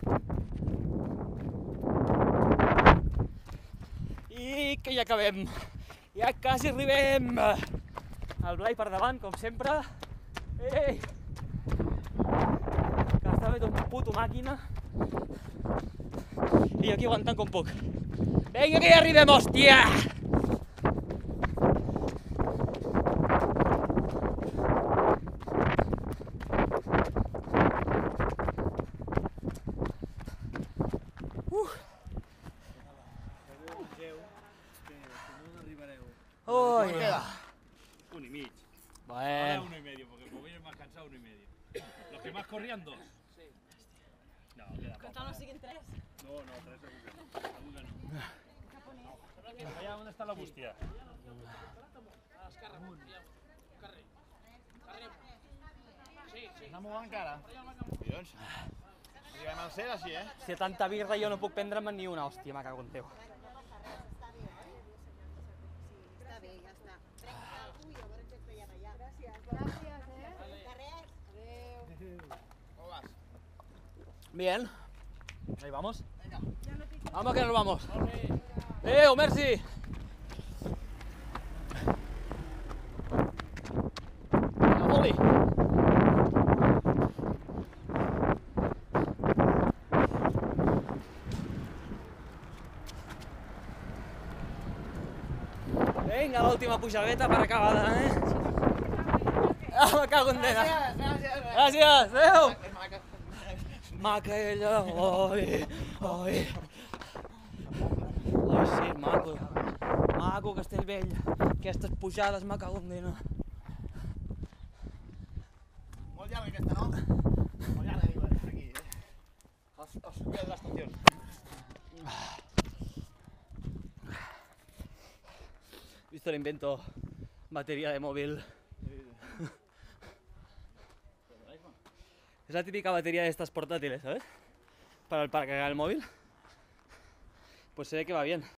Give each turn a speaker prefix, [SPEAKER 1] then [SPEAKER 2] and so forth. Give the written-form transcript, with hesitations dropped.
[SPEAKER 1] I que ja acabem. Ja quasi arribem. El Blai per davant, com sempre. Ei! Que està fet un puto màquina. I aquí aguantant com puc. Vinga, que ja arribem, hòstia!
[SPEAKER 2] ¿Cómo queda?
[SPEAKER 3] 1,5.
[SPEAKER 1] Bueno.
[SPEAKER 3] 1,5, porque como viene más cansado, 1,5. Los que más corrían, 2. Sí. No, queda poco.
[SPEAKER 4] ¿Cuántos siguen 3?
[SPEAKER 3] No, 3 segundos. No. Allá donde está la bústia.
[SPEAKER 2] Està molt encara? Collons. Arribem al 100 així,
[SPEAKER 1] Si a tanta birra jo no puc prendre'm ni una, hòstia, me cago en Déu.
[SPEAKER 4] Està bé, ja està. Ui, a veure què feien allà. Gràcies. Gràcies, De res. Adéu.
[SPEAKER 2] Com vas?
[SPEAKER 1] Bien. Ahí vamos.
[SPEAKER 2] Vinga.
[SPEAKER 1] Vamos que nos vamos. Adéu, merci. Vinga, Boli. Vinga, l'última pujadeta per acabada, Ah, me cago en Déu. Gràcies, adéu. Maca ella, oi, oi. Oi, sí, maco. Maco, Castellvell. Aquestes pujades, me cago en Déu.
[SPEAKER 2] Molt llarga aquesta, no? Molt llarga, diu, aquí. El subir de l'estació.
[SPEAKER 1] Visto el invento batería de móvil. Es la típica batería de estas portátiles, ¿sabes? Para cargar el móvil. Pues se ve que va bien.